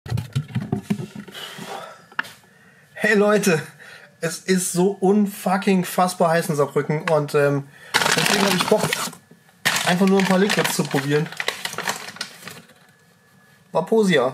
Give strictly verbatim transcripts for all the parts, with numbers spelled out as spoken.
Hey Leute, es ist so unfucking fassbar heiß in Saarbrücken und ähm, deswegen habe ich Bock, einfach nur ein paar Liquids zu probieren. Vaposia.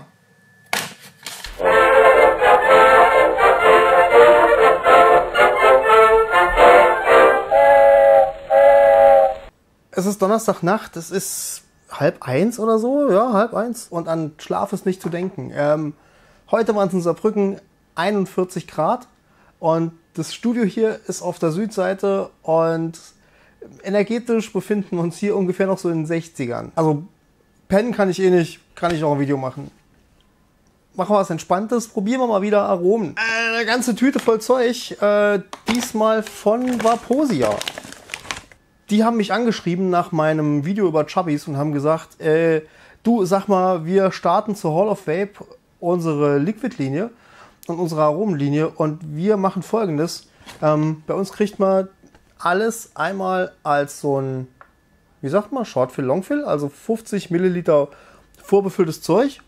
Es ist Donnerstagnacht, es ist halb eins oder so, ja, halb eins. Und an Schlaf ist nicht zu denken. Ähm, heute waren es in Saarbrücken einundvierzig Grad und das Studio hier ist auf der Südseite und energetisch befinden wir uns hier ungefähr noch so in den sechzigern. Also pennen kann ich eh nicht, kann ich auch ein Video machen. Machen wir was Entspanntes, probieren wir mal wieder Aromen. Äh, eine ganze Tüte voll Zeug, äh, diesmal von Vaposia. Die haben mich angeschrieben nach meinem Video über Chubbies und haben gesagt, äh, du, sag mal, wir starten zur Hall of Vape unsere Liquid-Linie und unsere Aromenlinie und wir machen Folgendes. Ähm, bei uns kriegt man alles einmal als so ein, wie sagt man, Shortfill, Longfill, also fünfzig Milliliter vorbefülltes Zeug.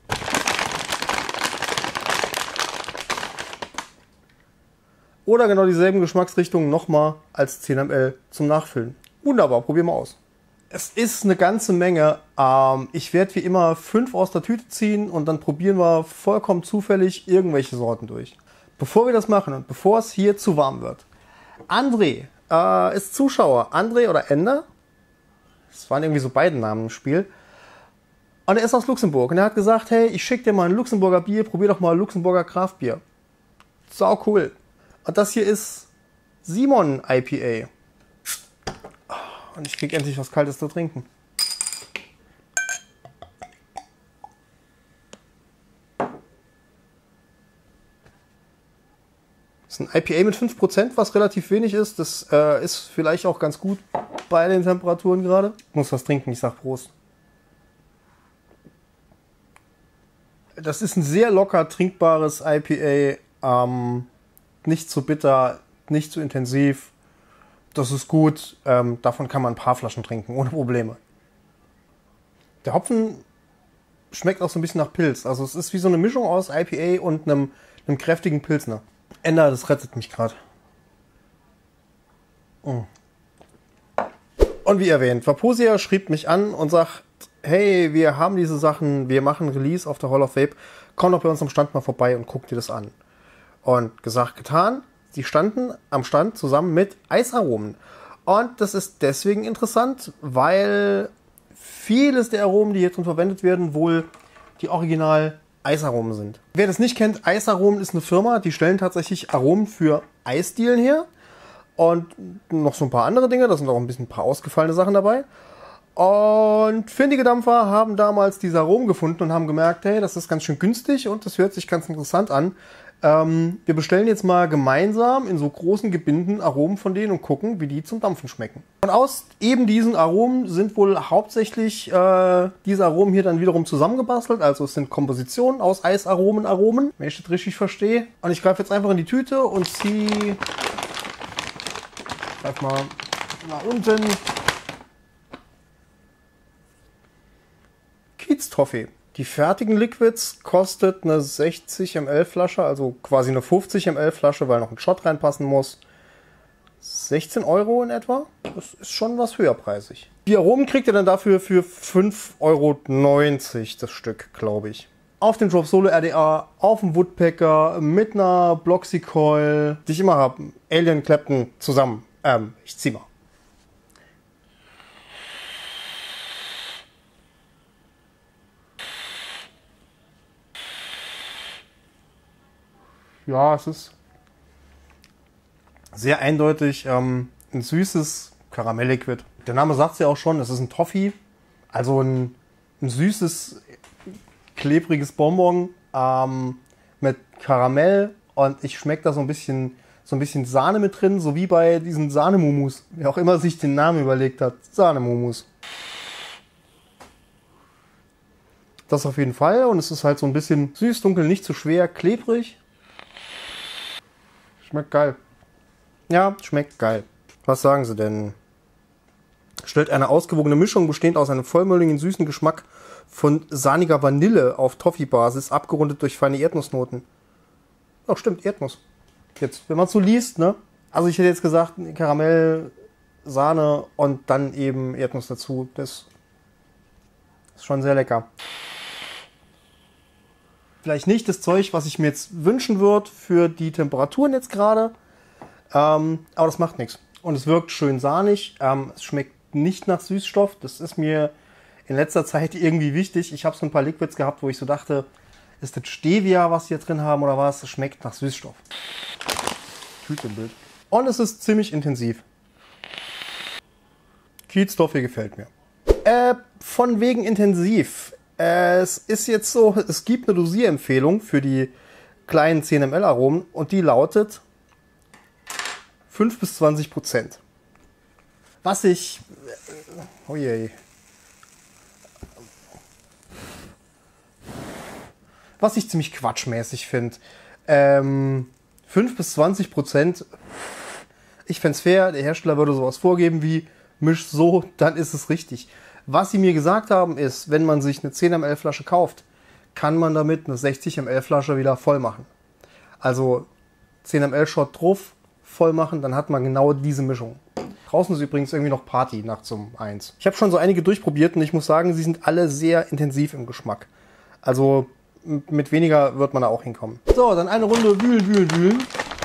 Oder genau dieselben Geschmacksrichtungen nochmal als zehn Milliliter zum Nachfüllen. Wunderbar, probieren wir aus. Es ist eine ganze Menge. Ähm, ich werde wie immer fünf aus der Tüte ziehen und dann probieren wir vollkommen zufällig irgendwelche Sorten durch. Bevor wir das machen und bevor es hier zu warm wird. André äh, ist Zuschauer. André oder Ender. Es waren irgendwie so beide Namen im Spiel. Und er ist aus Luxemburg und er hat gesagt, hey, ich schicke dir mal ein Luxemburger Bier, probier doch mal Luxemburger Kraftbier. Sau cool. Und das hier ist Simon I P A. Und ich krieg endlich was Kaltes zu trinken. Das ist ein I P A mit fünf Prozent, was relativ wenig ist. Das äh, ist vielleicht auch ganz gut bei den Temperaturen gerade. Ich muss was trinken, ich sag Prost. Das ist ein sehr locker trinkbares I P A. Ähm, nicht zu bitter, nicht zu intensiv. Das ist gut. Ähm, davon kann man ein paar Flaschen trinken, ohne Probleme. Der Hopfen schmeckt auch so ein bisschen nach Pilz. Also es ist wie so eine Mischung aus I P A und einem, einem kräftigen Pilsner. Ender, das rettet mich gerade. Mm. Und wie erwähnt, Vaposia schrieb mich an und sagt, hey, wir haben diese Sachen, wir machen Release auf der Hall of Vape. Komm doch bei uns am Stand mal vorbei und guck dir das an. Und gesagt, getan. Sie standen am Stand zusammen mit Eisaromen. Und das ist deswegen interessant, weil vieles der Aromen, die hier drin verwendet werden, wohl die Original Eisaromen sind. Wer das nicht kennt, Eisaromen ist eine Firma, die stellen tatsächlich Aromen für Eisdielen her. Und noch so ein paar andere Dinge, da sind auch ein bisschen ein paar ausgefallene Sachen dabei. Und findige Dampfer haben damals diese Aromen gefunden und haben gemerkt, hey, das ist ganz schön günstig und das hört sich ganz interessant an. Ähm, wir bestellen jetzt mal gemeinsam in so großen Gebinden Aromen von denen und gucken, wie die zum Dampfen schmecken. Und aus eben diesen Aromen sind wohl hauptsächlich äh, diese Aromen hier dann wiederum zusammengebastelt. Also es sind Kompositionen aus Eisaromen, Aromen, wenn ich das richtig verstehe. Und ich greife jetzt einfach in die Tüte und ziehe, greif mal nach unten, Kiez-Toffee. Die fertigen Liquids kostet eine sechzig Milliliter Flasche, also quasi eine fünfzig Milliliter Flasche, weil noch ein Shot reinpassen muss. sechzehn Euro in etwa. Das ist schon was höherpreisig. Die Aromen kriegt ihr dann dafür für fünf Euro neunzig das Stück, glaube ich. Auf dem Drop Solo R D A, auf dem Woodpecker, mit einer Bloxy Coil, die ich immer habe. Alien Clapton zusammen. Ähm, ich zieh mal. Ja, es ist sehr eindeutig ähm, ein süßes Karamellliquid. Der Name sagt es ja auch schon, es ist ein Toffee, also ein, ein süßes, klebriges Bonbon ähm, mit Karamell und ich schmecke da so ein bisschen, so ein bisschen Sahne mit drin, so wie bei diesen Sahnemumus. Wer auch immer sich den Namen überlegt hat, Sahnemumus. Das auf jeden Fall und es ist halt so ein bisschen süß, dunkel, nicht zu schwer, klebrig. Schmeckt geil. Ja, schmeckt geil. Was sagen Sie denn? Stellt eine ausgewogene Mischung bestehend aus einem vollmülligen, süßen Geschmack von sahniger Vanille auf Toffee-Basis, abgerundet durch feine Erdnussnoten. Ach stimmt, Erdnuss. Jetzt, wenn man es so liest, ne? Also ich hätte jetzt gesagt, Karamell, Sahne und dann eben Erdnuss dazu. Das ist schon sehr lecker. Vielleicht nicht das Zeug, was ich mir jetzt wünschen würde für die Temperaturen jetzt gerade. Ähm, aber das macht nichts. Und es wirkt schön sahnig. Ähm, es schmeckt nicht nach Süßstoff. Das ist mir in letzter Zeit irgendwie wichtig. Ich habe so ein paar Liquids gehabt, wo ich so dachte, ist das Stevia, was wir drin haben oder was? Es schmeckt nach Süßstoff. Tüte im Bild. Und es ist ziemlich intensiv. Kieztoffee gefällt mir. Äh, von wegen intensiv. Äh, es ist jetzt so, es gibt eine Dosierempfehlung für die kleinen zehn Milliliter Aromen und die lautet fünf bis zwanzig Prozent. Was ich... Oh je. Was ich ziemlich quatschmäßig finde. Ähm, fünf bis zwanzig Prozent. Ich fände es fair, der Hersteller würde sowas vorgeben wie, misch so, dann ist es richtig. Was sie mir gesagt haben ist, wenn man sich eine zehn Milliliter Flasche kauft, kann man damit eine sechzig Milliliter Flasche wieder voll machen. Also zehn Milliliter Shot drauf, voll machen, dann hat man genau diese Mischung. Draußen ist übrigens irgendwie noch Party nachts um eins. Ich habe schon so einige durchprobiert und ich muss sagen, sie sind alle sehr intensiv im Geschmack. Also mit weniger wird man da auch hinkommen. So, dann eine Runde wühlen, wühlen, wühlen.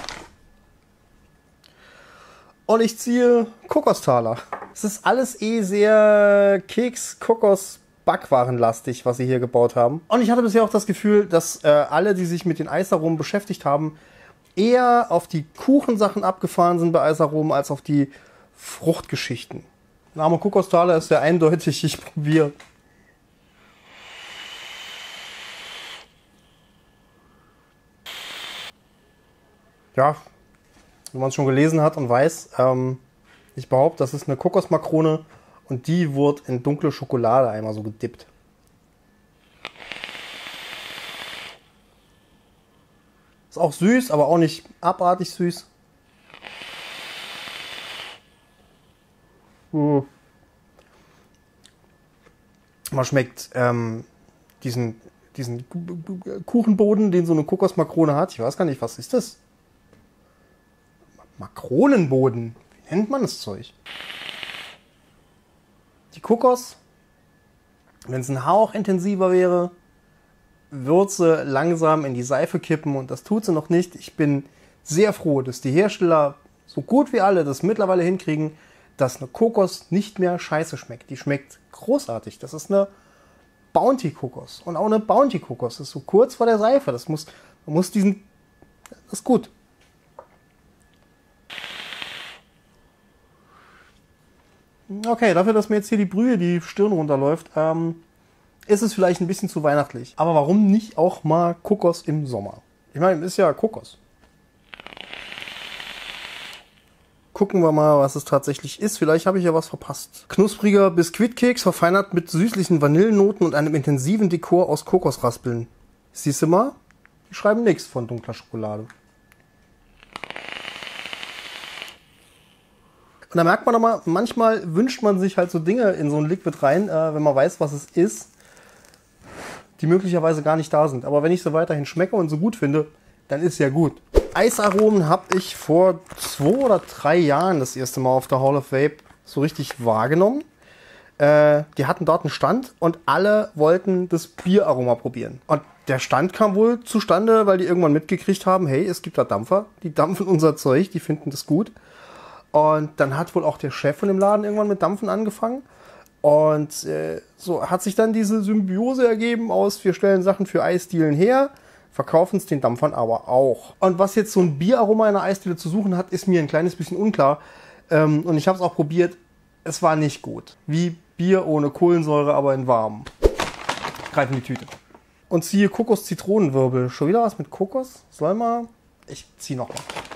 Und ich ziehe Kokostaler. Es ist alles eh sehr Keks, Kokos, Backwarenlastig, was sie hier gebaut haben. Und ich hatte bisher auch das Gefühl, dass äh, alle, die sich mit den Eisaromen beschäftigt haben, eher auf die Kuchensachen abgefahren sind bei Eisaromen als auf die Fruchtgeschichten. Name Kokostaler ist sehr eindeutig, ich probiere. Ja, wenn man es schon gelesen hat und weiß, ähm, ich behaupte, das ist eine Kokosmakrone und die wird in dunkle Schokolade einmal so gedippt. Ist auch süß, aber auch nicht abartig süß. Hm. Man schmeckt ähm, diesen, diesen Kuchenboden, den so eine Kokosmakrone hat. Ich weiß gar nicht, was ist das? Makronenboden. Wie nennt man das Zeug? Die Kokos, wenn es ein Hauch intensiver wäre, würde sie langsam in die Seife kippen und das tut sie noch nicht. Ich bin sehr froh, dass die Hersteller so gut wie alle das mittlerweile hinkriegen, dass eine Kokos nicht mehr scheiße schmeckt. Die schmeckt großartig. Das ist eine Bounty-Kokos. Und auch eine Bounty-Kokos ist so kurz vor der Seife. Das muss, man muss diesen... Das ist gut. Okay, dafür, dass mir jetzt hier die Brühe die Stirn runterläuft, ähm, ist es vielleicht ein bisschen zu weihnachtlich. Aber warum nicht auch mal Kokos im Sommer? Ich meine, ist ja Kokos. Gucken wir mal, was es tatsächlich ist. Vielleicht habe ich ja was verpasst. Knuspriger Biskuitkeks, verfeinert mit süßlichen Vanillennoten und einem intensiven Dekor aus Kokosraspeln. Siehst du mal? Die schreiben nichts von dunkler Schokolade. Und da merkt man doch mal, manchmal wünscht man sich halt so Dinge in so ein Liquid rein, äh, wenn man weiß, was es ist, die möglicherweise gar nicht da sind. Aber wenn ich so weiterhin schmecke und so gut finde, dann ist ja gut. Eisaromen habe ich vor zwei oder drei Jahren das erste Mal auf der Hall of Vape so richtig wahrgenommen. Äh, die hatten dort einen Stand und alle wollten das Bieraroma probieren. Und der Stand kam wohl zustande, weil die irgendwann mitgekriegt haben, hey, es gibt da Dampfer, die dampfen unser Zeug, die finden das gut. Und dann hat wohl auch der Chef von dem Laden irgendwann mit Dampfen angefangen. Und äh, so hat sich dann diese Symbiose ergeben aus, wir stellen Sachen für Eisdielen her, verkaufen es den Dampfern aber auch. Und was jetzt so ein Bieraroma in einer Eisdiele zu suchen hat, ist mir ein kleines bisschen unklar. Ähm, und ich habe es auch probiert, es war nicht gut. Wie Bier ohne Kohlensäure, aber in warm. Greif in die Tüte. Und ziehe Kokos-Zitronenwirbel. Schon wieder was mit Kokos? Soll mal? Ich ziehe noch mal.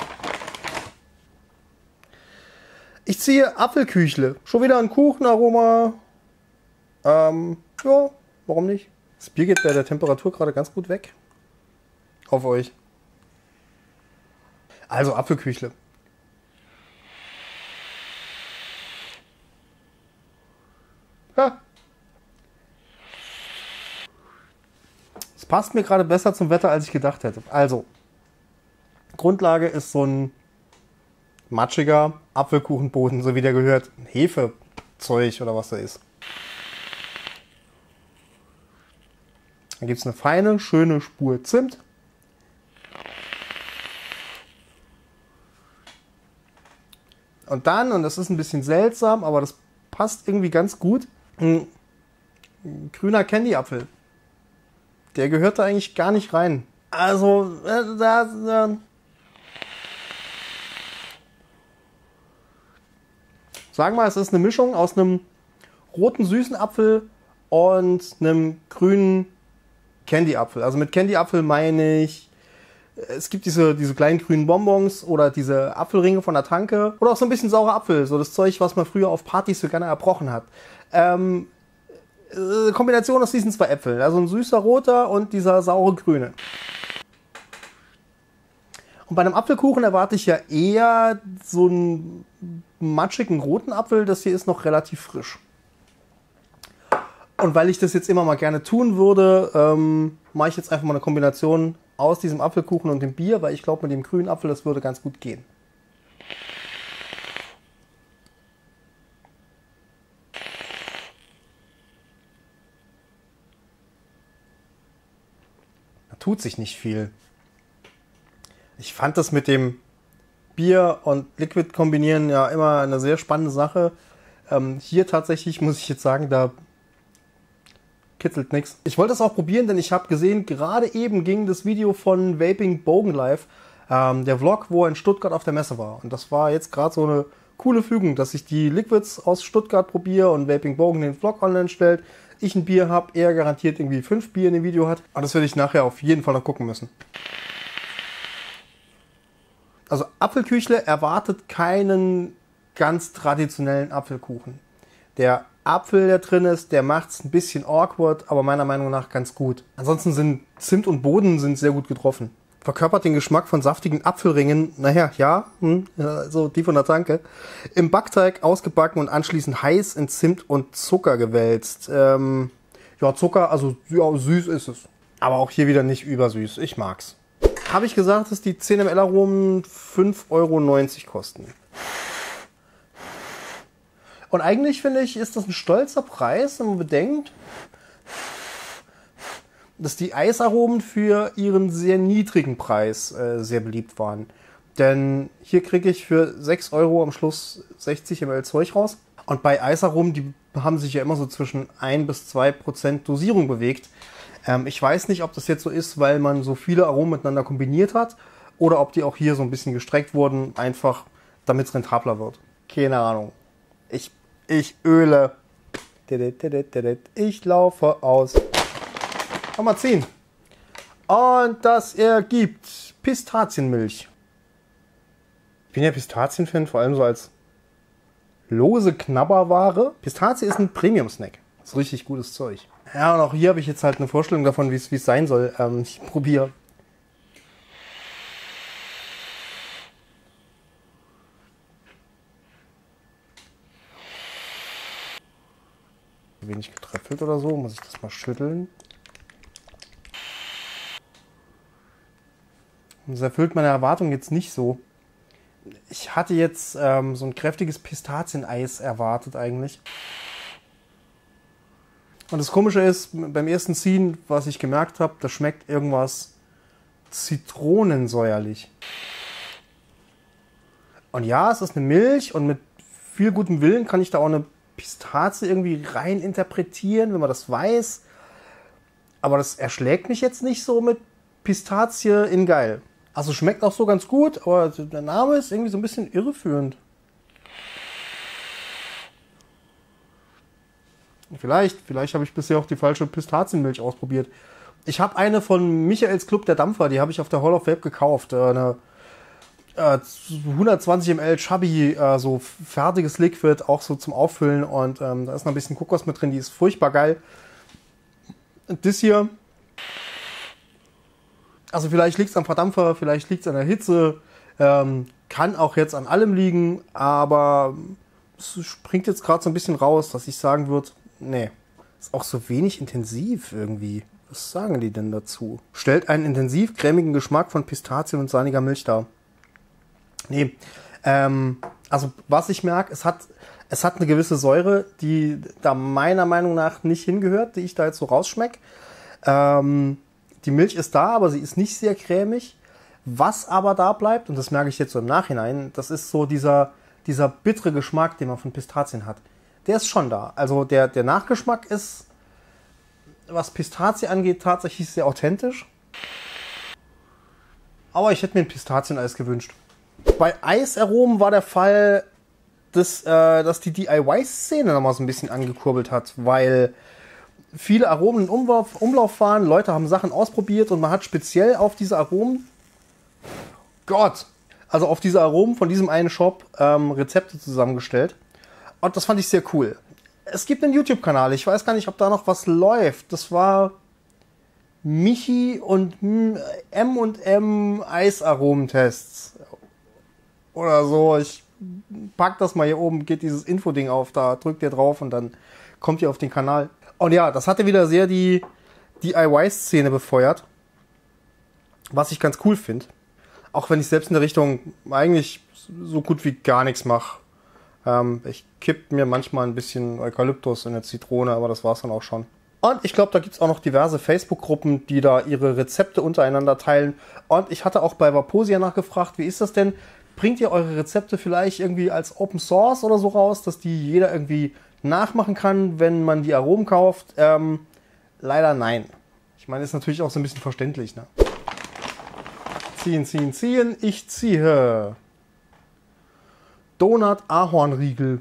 Ich ziehe Apfelküchle. Schon wieder ein Kuchenaroma. Ähm, ja, warum nicht? Das Bier geht bei der Temperatur gerade ganz gut weg. Auf euch. Also Apfelküchle. Ja. Es passt mir gerade besser zum Wetter, als ich gedacht hätte. Also, Grundlage ist so ein matschiger Apfelkuchenboden, so wie der gehört. Hefezeug oder was da ist. Dann gibt es eine feine, schöne Spur Zimt. Und dann, und das ist ein bisschen seltsam, aber das passt irgendwie ganz gut, ein, ein grüner Candy-Apfel. Der gehört da eigentlich gar nicht rein. Also, äh, da, äh, sagen wir mal, es ist eine Mischung aus einem roten, süßen Apfel und einem grünen Candy-Apfel. Also mit Candy-Apfel meine ich, es gibt diese, diese kleinen grünen Bonbons oder diese Apfelringe von der Tanke oder auch so ein bisschen saurer Apfel, so das Zeug, was man früher auf Partys so gerne erbrochen hat. Ähm, äh, Kombination aus diesen zwei Äpfeln, also ein süßer roter und dieser saure grüne. Und bei einem Apfelkuchen erwarte ich ja eher so einen matschigen roten Apfel, das hier ist noch relativ frisch. Und weil ich das jetzt immer mal gerne tun würde, ähm, mache ich jetzt einfach mal eine Kombination aus diesem Apfelkuchen und dem Bier, weil ich glaube, mit dem grünen Apfel, das würde ganz gut gehen. Da tut sich nicht viel. Ich fand das mit dem Bier und Liquid kombinieren ja immer eine sehr spannende Sache. Ähm, hier tatsächlich muss ich jetzt sagen, da kitzelt nichts. Ich wollte das auch probieren, denn ich habe gesehen, gerade eben ging das Video von Vaping Bogen live, ähm, der Vlog, wo er in Stuttgart auf der Messe war. Und das war jetzt gerade so eine coole Fügung, dass ich die Liquids aus Stuttgart probiere und Vaping Bogen den Vlog online stellt. Ich ein Bier habe, er garantiert irgendwie fünf Bier in dem Video hat. Und das werde ich nachher auf jeden Fall noch gucken müssen. Also Apfelküchle erwartet keinen ganz traditionellen Apfelkuchen. Der Apfel, der drin ist, der macht es ein bisschen awkward, aber meiner Meinung nach ganz gut. Ansonsten sind Zimt und Boden sind sehr gut getroffen. Verkörpert den Geschmack von saftigen Apfelringen, naja, ja, hm, ja, so die von der Tanke. Im Backteig ausgebacken und anschließend heiß in Zimt und Zucker gewälzt. Ähm, ja, Zucker, also ja, süß ist es. Aber auch hier wieder nicht übersüß. Ich mag's. Habe ich gesagt, dass die zehn Milliliter Aromen fünf Euro neunzig kosten. Und eigentlich finde ich, ist das ein stolzer Preis, wenn man bedenkt, dass die Eisaromen für ihren sehr niedrigen Preis äh, sehr beliebt waren. Denn hier kriege ich für sechs Euro am Schluss sechzig Milliliter Zeug raus. Und bei Eisaromen, die haben sich ja immer so zwischen ein bis zwei Prozent Dosierung bewegt. Ähm, ich weiß nicht, ob das jetzt so ist, weil man so viele Aromen miteinander kombiniert hat oder ob die auch hier so ein bisschen gestreckt wurden, einfach damit es rentabler wird. Keine Ahnung. Ich, ich öle. Ich laufe aus. Mal ziehen. Und das ergibt Pistazienmilch. Ich bin ja Pistazien-Fan, vor allem so als lose Knabberware. Pistazie ist ein Premium-Snack. Das ist richtig gutes Zeug. Ja, und auch hier habe ich jetzt halt eine Vorstellung davon, wie es wie es sein soll. Ähm, ich probiere. Wenig getröpfelt oder so, muss ich das mal schütteln. Das erfüllt meine Erwartung jetzt nicht so. Ich hatte jetzt ähm, so ein kräftiges Pistazieneis erwartet eigentlich. Und das Komische ist, beim ersten Ziehen, was ich gemerkt habe, da schmeckt irgendwas zitronensäuerlich. Und ja, es ist eine Milch und mit viel gutem Willen kann ich da auch eine Pistazie irgendwie rein interpretieren, wenn man das weiß. Aber das erschlägt mich jetzt nicht so mit Pistazie in geil. Also schmeckt auch so ganz gut, aber der Name ist irgendwie so ein bisschen irreführend. Vielleicht, vielleicht habe ich bisher auch die falsche Pistazienmilch ausprobiert. Ich habe eine von Michaels Club der Dampfer, die habe ich auf der Hall of Vape gekauft. Eine äh, hundertzwanzig Milliliter Chubby, äh, so fertiges Liquid, auch so zum Auffüllen. Und ähm, da ist noch ein bisschen Kokos mit drin, die ist furchtbar geil. Und das hier, also vielleicht liegt es am Verdampfer, vielleicht liegt es an der Hitze, ähm, kann auch jetzt an allem liegen, aber es springt jetzt gerade so ein bisschen raus, dass ich sagen würde, nee, ist auch so wenig intensiv irgendwie. Was sagen die denn dazu? Stellt einen intensiv cremigen Geschmack von Pistazien und sahniger Milch dar. Nee, ähm, also was ich merke, es hat, es hat eine gewisse Säure, die da meiner Meinung nach nicht hingehört, die ich da jetzt so rausschmecke. Ähm, die Milch ist da, aber sie ist nicht sehr cremig. Was aber da bleibt, und das merke ich jetzt so im Nachhinein, das ist so dieser, dieser bittere Geschmack, den man von Pistazien hat. Der ist schon da. Also der, der Nachgeschmack ist, was Pistazie angeht, tatsächlich sehr authentisch. Aber ich hätte mir ein Pistazieneis gewünscht. Bei Eisaromen war der Fall, dass, äh, dass die D I Y-Szene nochmal so ein bisschen angekurbelt hat, weil viele Aromen in Umlauf, Umlauf waren, Leute haben Sachen ausprobiert und man hat speziell auf diese Aromen, Gott, also auf diese Aromen von diesem einen Shop ähm, Rezepte zusammengestellt. Und das fand ich sehr cool. Es gibt einen YouTube-Kanal, ich weiß gar nicht, ob da noch was läuft. Das war Michi und M und M Eisaromentests. Oder so. Ich pack das mal hier oben, geht dieses Info-Ding auf, da drückt ihr drauf und dann kommt ihr auf den Kanal. Und ja, das hatte wieder sehr die D I Y-Szene befeuert. Was ich ganz cool finde. Auch wenn ich selbst in der Richtung eigentlich so gut wie gar nichts mache. Ähm, ich kipp mir manchmal ein bisschen Eukalyptus in der Zitrone, aber das war's dann auch schon. Und ich glaube, da gibt's auch noch diverse Facebook-Gruppen, die da ihre Rezepte untereinander teilen. Und ich hatte auch bei Vaposia nachgefragt, wie ist das denn? Bringt ihr eure Rezepte vielleicht irgendwie als Open Source oder so raus, dass die jeder irgendwie nachmachen kann, wenn man die Aromen kauft? Ähm, leider nein. Ich meine, ist natürlich auch so ein bisschen verständlich, ne? Ziehen, ziehen, ziehen. Ich ziehe. Donut Ahornriegel.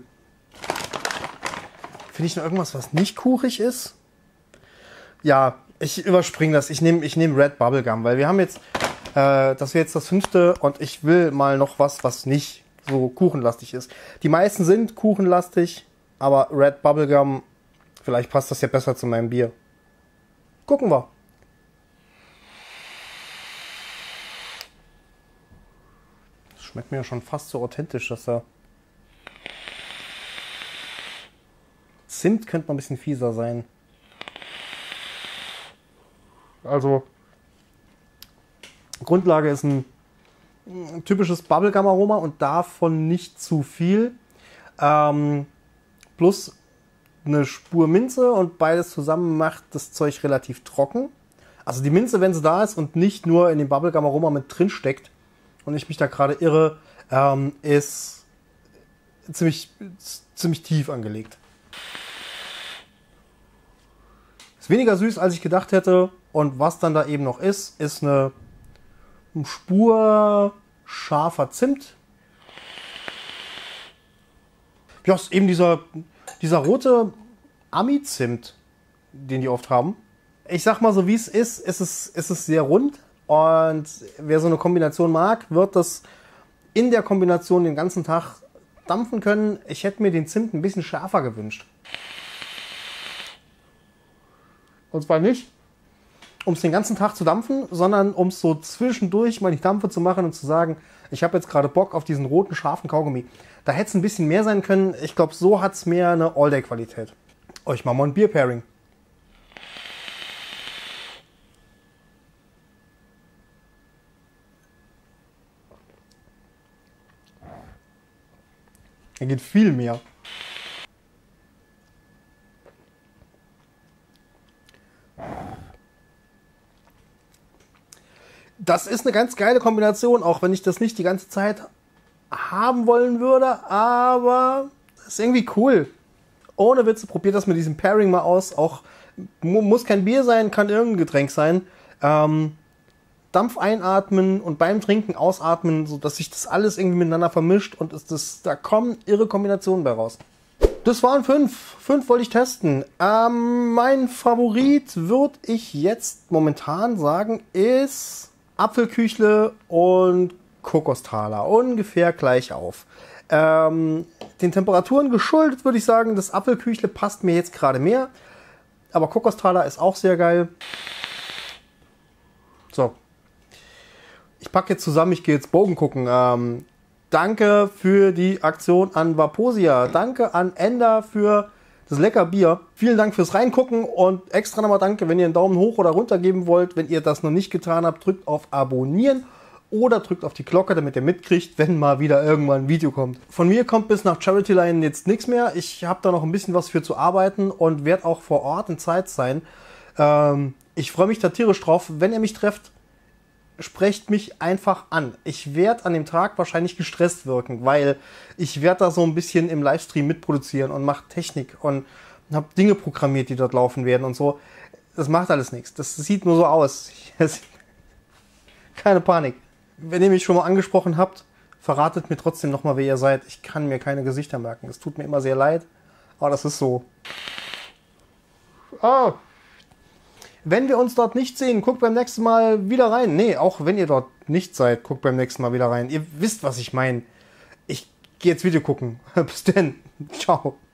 Finde ich noch irgendwas, was nicht kuchig ist? Ja, ich überspringe das. Ich nehme ich nehm Red Bubblegum, weil wir haben jetzt, äh, das wäre jetzt das fünfte und ich will mal noch was, was nicht so kuchenlastig ist. Die meisten sind kuchenlastig, aber Red Bubblegum, vielleicht passt das ja besser zu meinem Bier. Gucken wir. Das schmeckt mir ja schon fast so authentisch, dass da Zimt könnte noch ein bisschen fieser sein. Also, Grundlage ist ein, ein typisches Bubblegum-Aroma und davon nicht zu viel. Ähm, plus eine Spur Minze und beides zusammen macht das Zeug relativ trocken. Also die Minze, wenn sie da ist und nicht nur in dem Bubblegum-Aroma mit drin steckt und ich mich da gerade irre, ähm, ist ziemlich, ziemlich tief angelegt. Ist weniger süß, als ich gedacht hätte. Und was dann da eben noch ist, ist eine Spur scharfer Zimt. Ja, ist eben dieser, dieser rote Ami-Zimt, den die oft haben. Ich sag mal so, wie es ist, ist es, ist es sehr rund. Und wer so eine Kombination mag, wird das in der Kombination den ganzen Tag dampfen können. Ich hätte mir den Zimt ein bisschen schärfer gewünscht. Und zwar nicht, um es den ganzen Tag zu dampfen, sondern um es so zwischendurch mal die Dampfe zu machen und zu sagen, ich habe jetzt gerade Bock auf diesen roten, scharfen Kaugummi. Da hätte es ein bisschen mehr sein können. Ich glaube, so hat es mehr eine All-Day-Qualität. Oh, ich mache mal ein Bier-Pairing. Er geht viel mehr. Das ist eine ganz geile Kombination, auch wenn ich das nicht die ganze Zeit haben wollen würde, aber das ist irgendwie cool. Ohne Witze, probiert das mit diesem Pairing mal aus. Auch muss kein Bier sein, kann irgendein Getränk sein. Ähm, Dampf einatmen und beim Trinken ausatmen, sodass sich das alles irgendwie miteinander vermischt und ist das, da kommen irre Kombinationen bei raus. Das waren fünf. Fünf wollte ich testen. Ähm, mein Favorit, würde ich jetzt momentan sagen, ist Apfelküchle und Kokostaler. Ungefähr gleich auf. Ähm, den Temperaturen geschuldet würde ich sagen, das Apfelküchle passt mir jetzt gerade mehr. Aber Kokostaler ist auch sehr geil. So. Ich packe jetzt zusammen, ich gehe jetzt Bogen gucken. Ähm, danke für die Aktion an Vaposia. Danke an Ender für Das ist lecker Bier. Vielen Dank fürs Reingucken und extra nochmal danke, wenn ihr einen Daumen hoch oder runter geben wollt. Wenn ihr das noch nicht getan habt, drückt auf Abonnieren oder drückt auf die Glocke, damit ihr mitkriegt, wenn mal wieder irgendwann ein Video kommt. Von mir kommt bis nach Charity Line jetzt nichts mehr. Ich habe da noch ein bisschen was für zu arbeiten und werde auch vor Ort in Zeit sein. Ähm, ich freue mich da tierisch drauf. Wenn ihr mich trefft, sprecht mich einfach an. Ich werde an dem Tag wahrscheinlich gestresst wirken, weil ich werde da so ein bisschen im Livestream mitproduzieren und mache Technik und habe Dinge programmiert, die dort laufen werden und so. Das macht alles nichts. Das sieht nur so aus. Keine Panik. Wenn ihr mich schon mal angesprochen habt, verratet mir trotzdem nochmal, wer ihr seid. Ich kann mir keine Gesichter merken. Es tut mir immer sehr leid, aber das ist so. Ah. Wenn wir uns dort nicht sehen, guckt beim nächsten Mal wieder rein. Nee, auch wenn ihr dort nicht seid, guckt beim nächsten Mal wieder rein. Ihr wisst, was ich meine. Ich gehe jetzt Video gucken. Bis denn. Ciao.